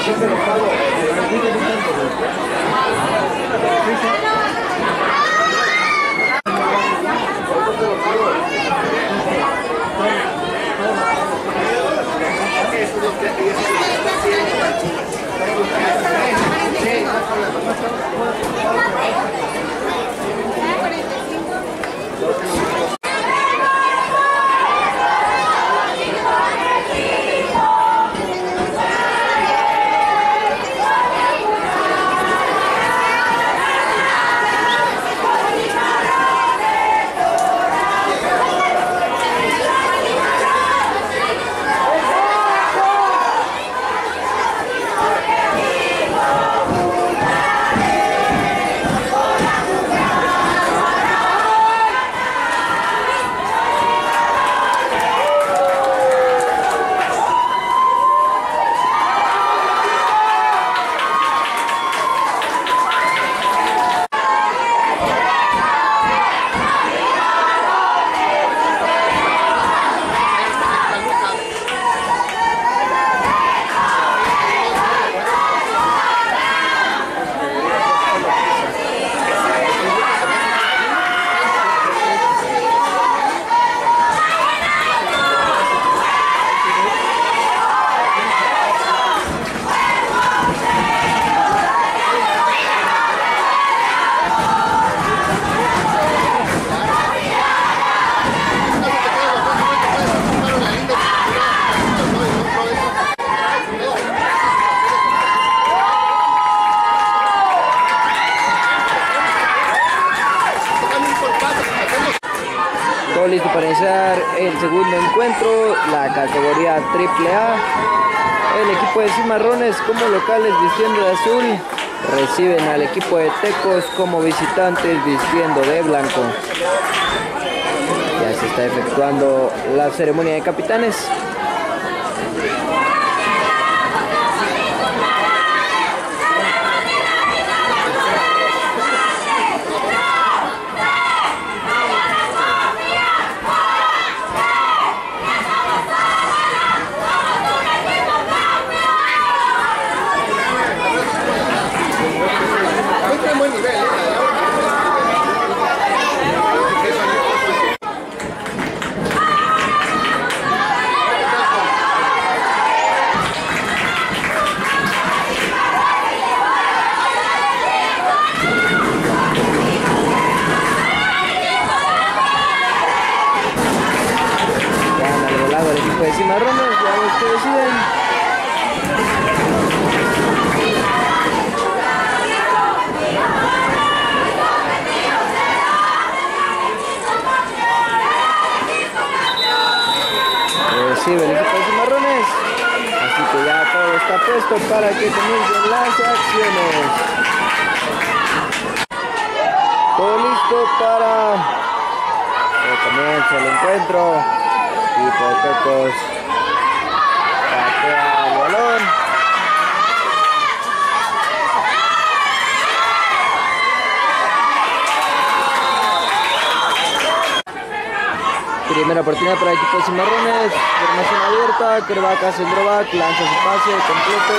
Listo para iniciar el segundo encuentro, la categoría AAA. El equipo de Cimarrones como locales vistiendo de azul reciben al equipo de Tecos como visitantes vistiendo de blanco. Ya se está efectuando la ceremonia de capitanes. De Cimarrones, ya los que deciden. Recibe el equipo de Cimarrones, así que ya todo está puesto para que comiencen las acciones. Todo listo para que comience el encuentro. Y por Tecos patea el balón. Primera oportunidad para el equipo de Cimarrones. Formación abierta. Kervaca, Sendrovac, lanza su pase completo.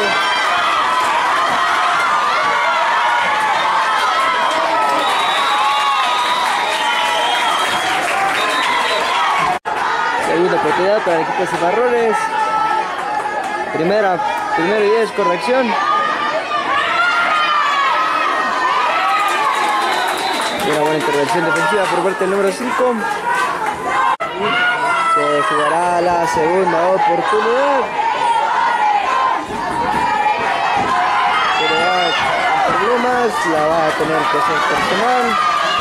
Segunda oportunidad para el equipo de Cimarrones. Primero y 10, corrección. Y una buena intervención defensiva por parte del número 5. Se jugará la segunda oportunidad. Problemas, la va a tener que hacer personal.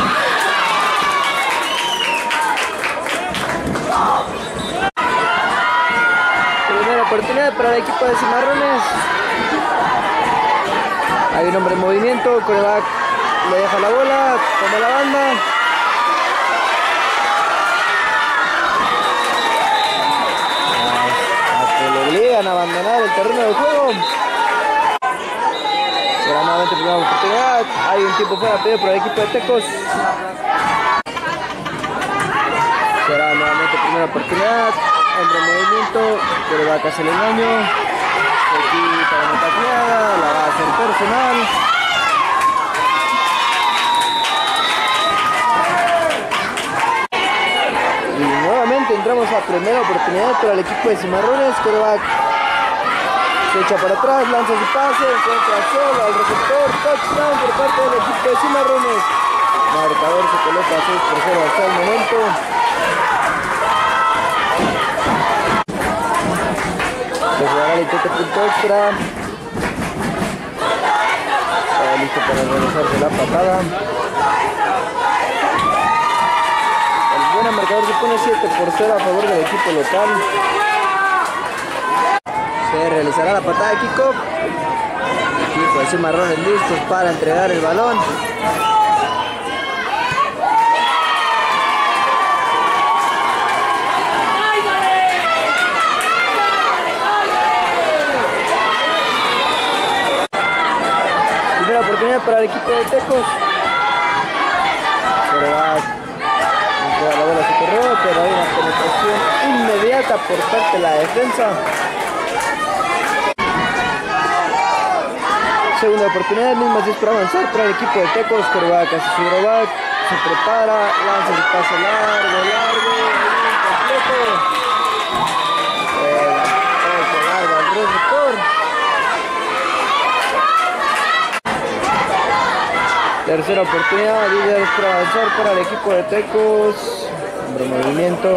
Oportunidad para el equipo de Cimarrones. Hay un hombre en movimiento. Coreback le deja la bola, toma la banda. A que le obligan a abandonar el terreno de juego. Será nuevamente primera oportunidad. Hay un tiempo fuera pedido por el equipo de Tecos. Será nuevamente primera oportunidad. Hombre en movimiento, pero va a hacer el engaño. Aquí para no taclear. primera oportunidad para el equipo de Cimarrones. Coreback se echa para atrás, lanza su pase, encuentra solo al receptor, touchdown por parte del equipo de Cimarrones. Marcador se coloca 6-0 hasta el momento. Se jugará el punto extra. Está listo para realizarse la patada. El buen marcador se pone 7-0 a favor del equipo local. Se realizará la patada de kickoff. El equipo de Cimarrones listos para entregar el balón. Primera oportunidad para el equipo de Tecos. Pero va a la bola se corrió, pero hay una penetración inmediata por parte de la defensa. Segunda oportunidad, mismas 10 para avanzar para el equipo de Tecos. Coreback hace su roback, se prepara, lanza el pase largo, completo. Largo al receptor. Tercera oportunidad, 10 para avanzar para el equipo de Tecos. Hombre movimiento.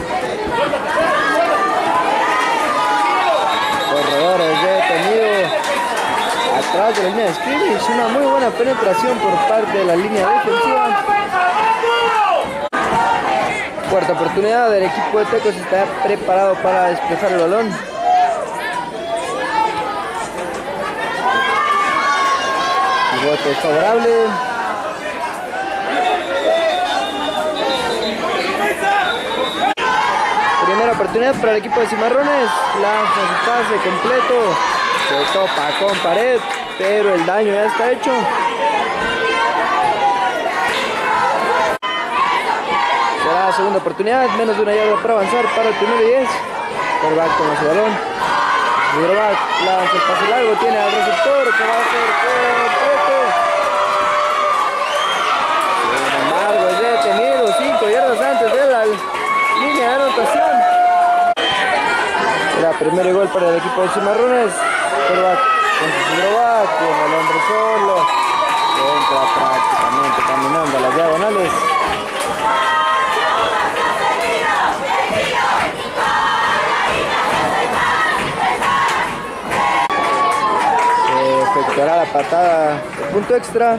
Corredores detenidos. Atrás de la línea de scrimmage, una muy buena penetración por parte de la línea defensiva. Cuarta oportunidad, el equipo de Tecos está preparado para despejar el balón. El bote es favorable. Primera oportunidad para el equipo de Cimarrones. Lanza su pase completo. Se topa con pared, pero el daño ya está hecho. Será la segunda oportunidad, menos de una yarda para avanzar para el primero y 10. Coreback con su balón. Coreback lanza el pase largo, tiene al receptor que va a ser completo. Sin embargo, es detenido 5 yardas antes de la línea de anotación. Será primero y gol para el equipo de Cimarrones. Coreback con su coreback, con el hombre solo, entra prácticamente caminando a las diagonales. Se efectuará la patada de punto extra.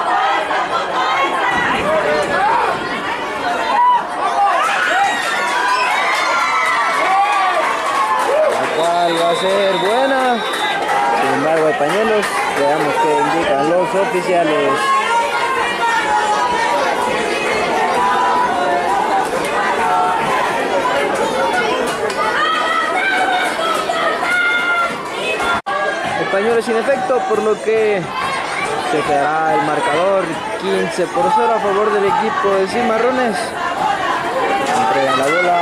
La cual va a ser buena. Sin embargo, hay pañuelos, veamos qué indican los oficiales. El pañuelo es sin efecto, por lo que se quedará el marcador 15-0 a favor del equipo de Cimarrones. Entregan la bola.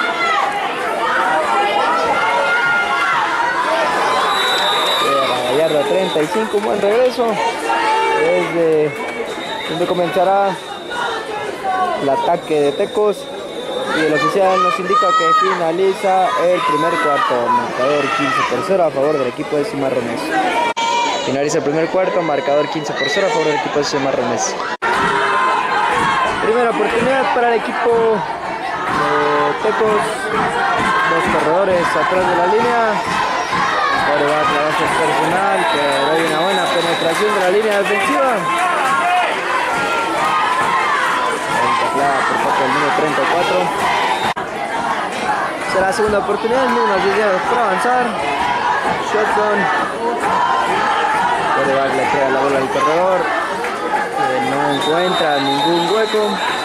Yarda 35, buen regreso. Desde donde comenzará el ataque de Tecos. Y el oficial nos indica que finaliza el primer cuarto. Marcador 15-0 a favor del equipo de Cimarrones. Finaliza el primer cuarto, marcador 15-0 a favor del equipo de Cimarrones. Primera oportunidad para el equipo de Tecos. Dos corredores atrás de la línea. Ahora va a trabajo personal, pero hay una buena penetración de la línea defensiva. Taclada por parte del número 34. Será la segunda oportunidad, mismas 10 yardas para avanzar. Shotgun. Coreback le queda la bola al corredor, que no encuentra ningún hueco.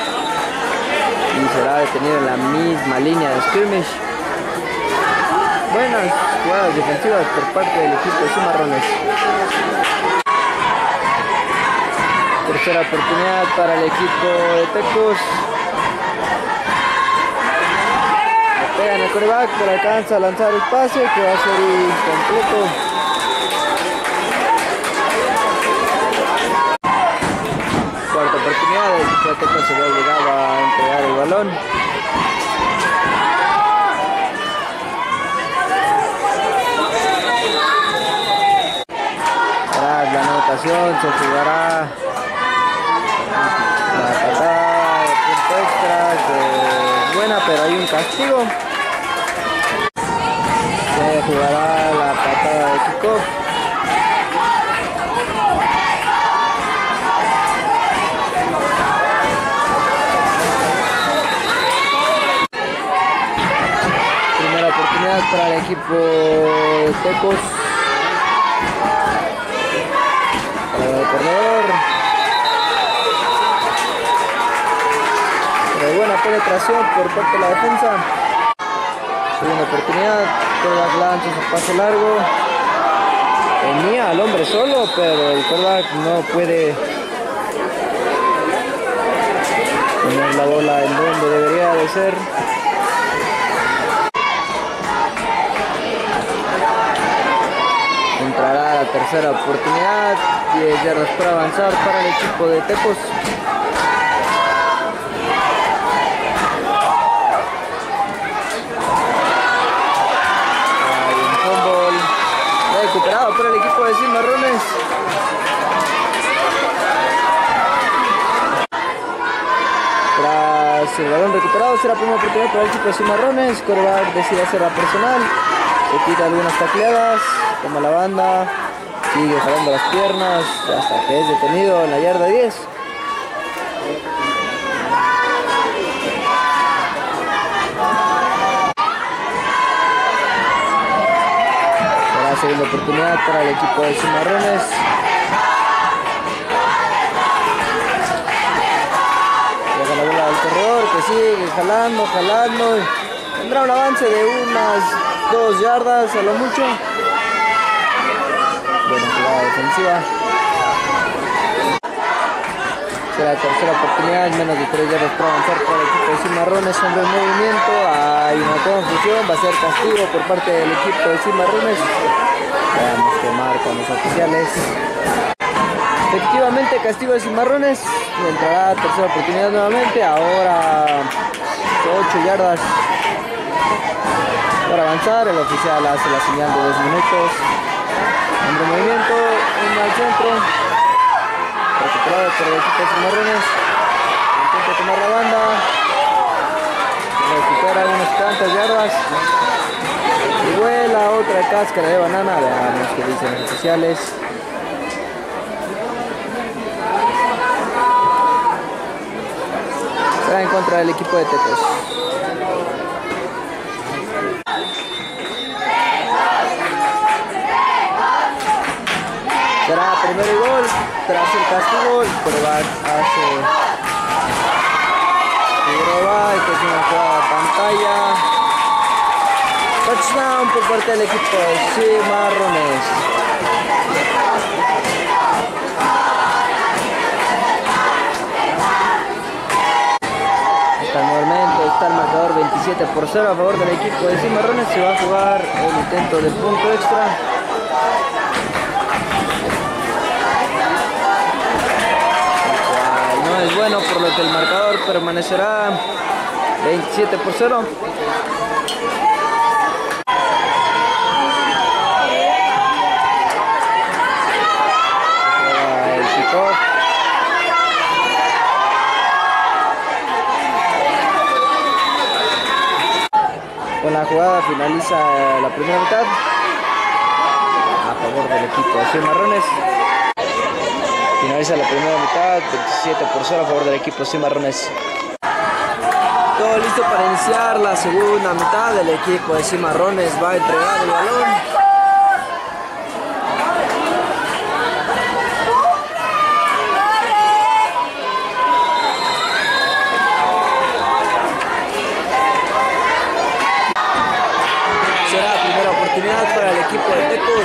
Y será detenido en la misma línea de scrimmage. Buenas jugadas defensivas por parte del equipo de Cimarrones. Tercera oportunidad para el equipo de Tecos. Le pegan el coreback, pero alcanza a lanzar el pase que va a ser incompleto. Cuarta oportunidad, el equipo de Tecos se ve obligado a entregar el balón. atención, se jugará la patada de punto extra, que buena, pero hay un castigo. Se jugará la patada de kickoff. Primera oportunidad para el equipo de Tecos. Para el corredor. Pero buena penetración por parte de la defensa. Segunda oportunidad, quarterback lanza su pase largo. Tenía al hombre solo, pero el quarterback no puede poner la bola en donde debería de ser. Entrará la tercera oportunidad, 10 yardas para avanzar para el equipo de Tecos. Recuperado por el equipo de Cimarrones. Tras el balón recuperado, será primera oportunidad para el equipo de Cimarrones. Quarterback decide hacer la personal, se quita algunas tacleadas, toma la banda, sigue jalando las piernas hasta que es detenido en la yarda 10. Segunda oportunidad para el equipo de Cimarrones. Llega la bola del corredor que sigue jalando. Tendrá un avance de unas 2 yardas a lo mucho. Buena jugada defensiva. Será la tercera oportunidad, menos de 3 yardas para avanzar para el equipo de Cimarrones. Hombre en movimiento, hay una confusión, va a ser castigo por parte del equipo de Cimarrones. Veamos qué marcan los oficiales. Efectivamente, castigo de Cimarrones. Entrará tercera oportunidad nuevamente. Ahora 8 yardas para avanzar. El oficial hace la señal de 2 minutos. Hombre en movimiento, uno al centro. Recuperado por el equipo de Cimarrones. Intenta tomar la banda. Recupera unas cuantas yardas. Y vuela otra cáscara de banana. Veamos qué dicen los oficiales. Será en contra del equipo de Tecos. Será primero y gol. Tras el castigo, el quarterback hace que es una jugada de pantalla. Touchdown por parte del equipo de Cimarrones. Hasta el momento está el marcador 27-0 a favor del equipo de Cimarrones. Se va a jugar el intento de punto extra. No es bueno, por lo que el marcador permanecerá 27-0. Con la jugada finaliza la primera mitad a favor del equipo de Cimarrones. Finaliza la primera mitad 27-0 a favor del equipo de Cimarrones. Todo listo para iniciar la segunda mitad. El equipo de Cimarrones va a entregar el balón. Oportunidad para el equipo de Tecos.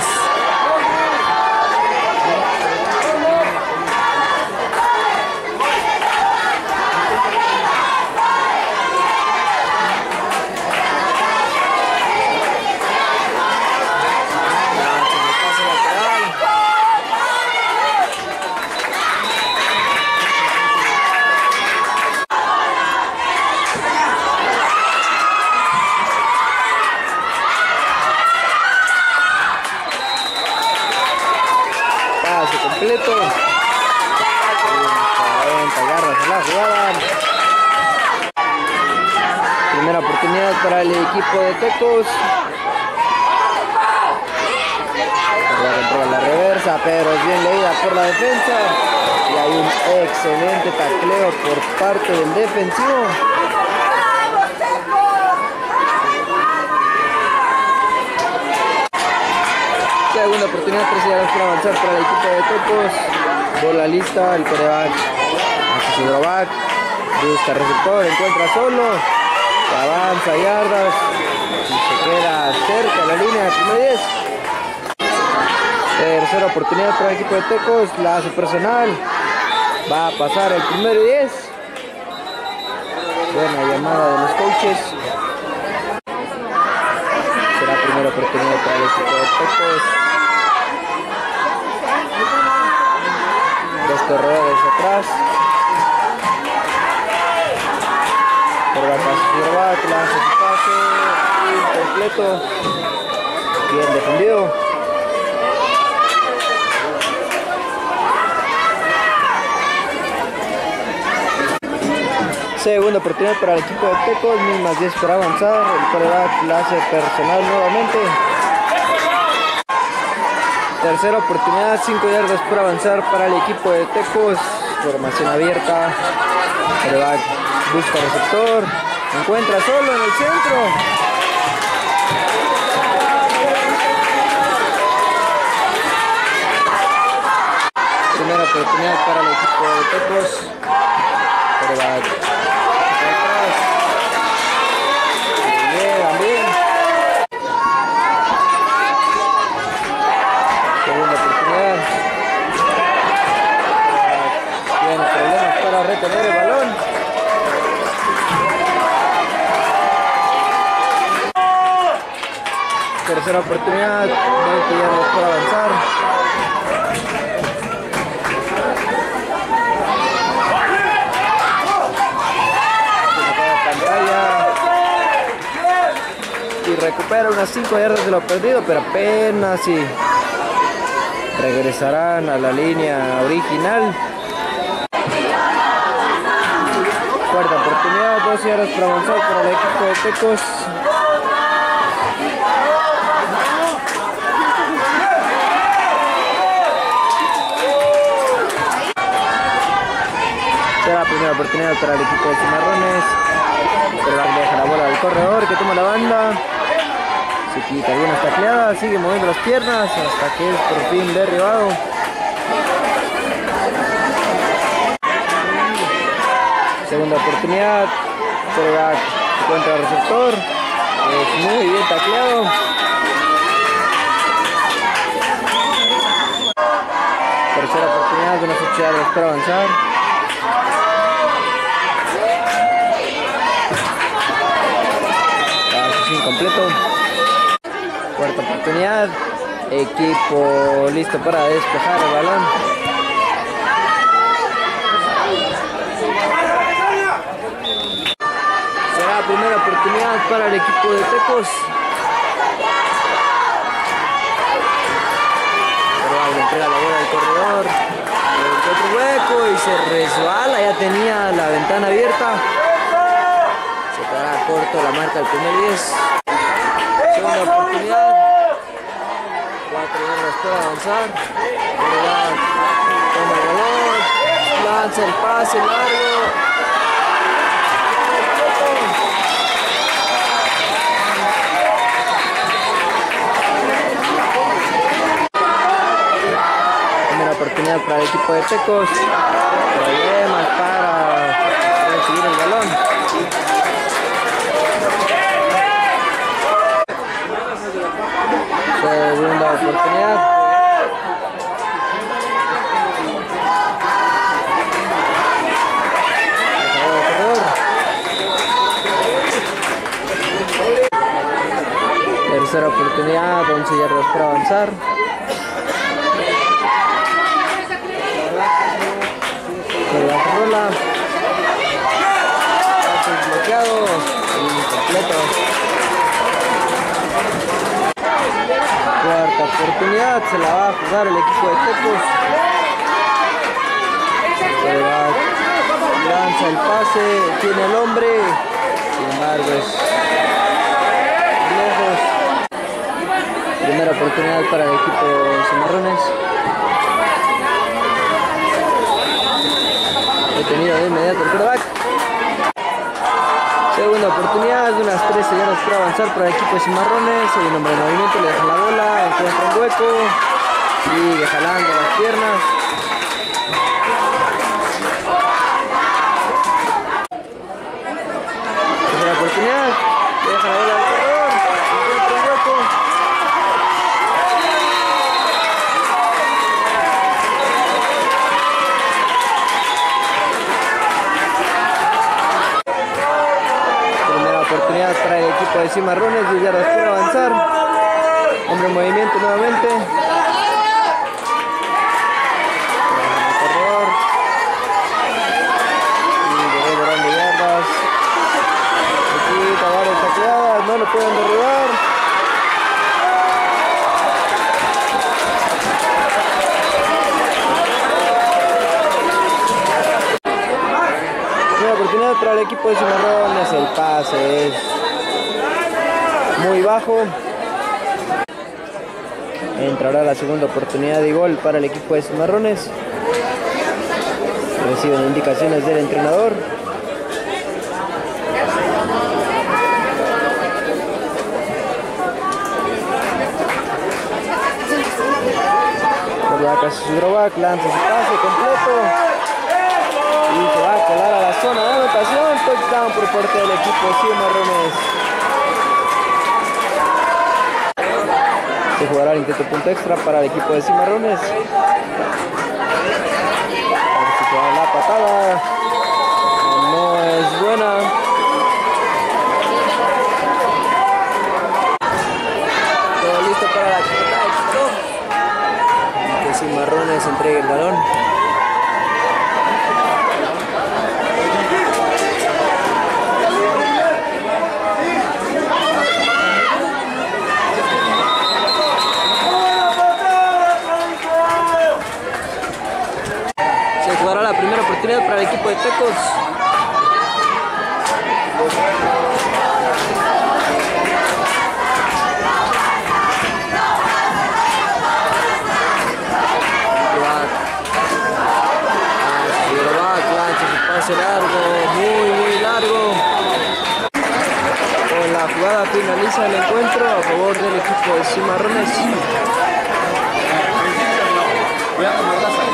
pase completo. 40 yardas en la jugada. Primera oportunidad para el equipo de Tecos. Controla la reversa, pero es bien leída por la defensa. Y hay un excelente tacleo por parte del defensivo. Segunda oportunidad, 13 yardas para avanzar para el equipo de Tecos. Bola lista, el quarterback hace su drawback, busca receptor, encuentra solo, avanza yardas y se queda cerca de la línea de primer 10. Tercera oportunidad para el equipo de Tecos, la hace personal, va a pasar el primero y 10. Buena llamada de los coaches. Será primera oportunidad para el equipo de Tecos. Dos corredores atrás. Quarterback lanza su pase incompleto. Bien defendido. Segunda oportunidad para el equipo de Tecos, mismas 10 para avanzar. El quarterback la hace personal nuevamente. Tercera oportunidad, 5 yardas por avanzar para el equipo de Tecos. Formación abierta. Quarterback busca receptor. Encuentra solo en el centro. Primera oportunidad para el equipo de Tecos. Quarterback atrás. Llegan bien. Segunda oportunidad. Tiene problemas para retener el balón. Tercera oportunidad, 20 yardas por avanzar. Pantalla. Y recupera unas 5 yardas de lo perdido, pero apenas si regresarán a la línea original. Cuarta oportunidad, 12 yardas para avanzar para el equipo de Tecos. Será la primera oportunidad para el equipo de Cimarrones. Pero deja la bola al corredor que toma la banda. Se quita bien esta tacleada, sigue moviendo las piernas hasta que es por fin derribado. Segunda oportunidad. Quarterback encuentra el receptor. Es muy bien tacleado. Tercera oportunidad de unas 8 yardas para avanzar. Incompleto. Cuarta oportunidad. Equipo listo para despejar el balón. Será la primera oportunidad para el equipo de Tecos. Pero entrega la bola al corredor. Otro hueco y se resbala. Ya tenía la ventana abierta. Se quedará corto la marca del primer 10. Segunda oportunidad. 4 yardas para avanzar. Toma el balón. Lanza el pase largo. Primera oportunidad para el equipo de Tecos. Problemas para recibir el balón. Segunda oportunidad. Tercera oportunidad, 11 yardas para avanzar. La rola. Bloqueado. Incompleto. Cuarta oportunidad, se la va a jugar el equipo de Tecos. Lanza el pase, tiene el hombre, sin embargo es lejos. Primera oportunidad para el equipo Cimarrones. Detenido de inmediato el quarterback. Segunda oportunidad, unas 3 segundos para avanzar para el equipo de Cimarrones. Hay un hombre en movimiento, le deja la bola, encuentra un hueco, sigue jalando las piernas. Tercera oportunidad, le deja la bola al corredor, encuentra un hueco. Oportunidad para el equipo de Cimarrones, 10 yardas por avanzar. Hombre en movimiento nuevamente. Corredor. Y de volando yardas. Aquí varias tacleadas, no lo pueden derribar. Oportunidad para el equipo de Cimarrones, el pase es muy bajo. Entrará la segunda oportunidad de gol para el equipo de Cimarrones. Reciben indicaciones del entrenador. Casi su drawback, lanza su pase completo. Y se va a colar a la zona de anotación. Touchdown por parte del equipo Cimarrones. Se jugará el intento punto extra para el equipo de Cimarrones. A ver si se da la patada. No es buena. Todo listo para la patada de kickoff. Que Cimarrones entregue el balón. La primera oportunidad para el equipo de Tecos. Lanza su pase largo, muy largo. Con la jugada finaliza el encuentro a favor del equipo de Cimarrones.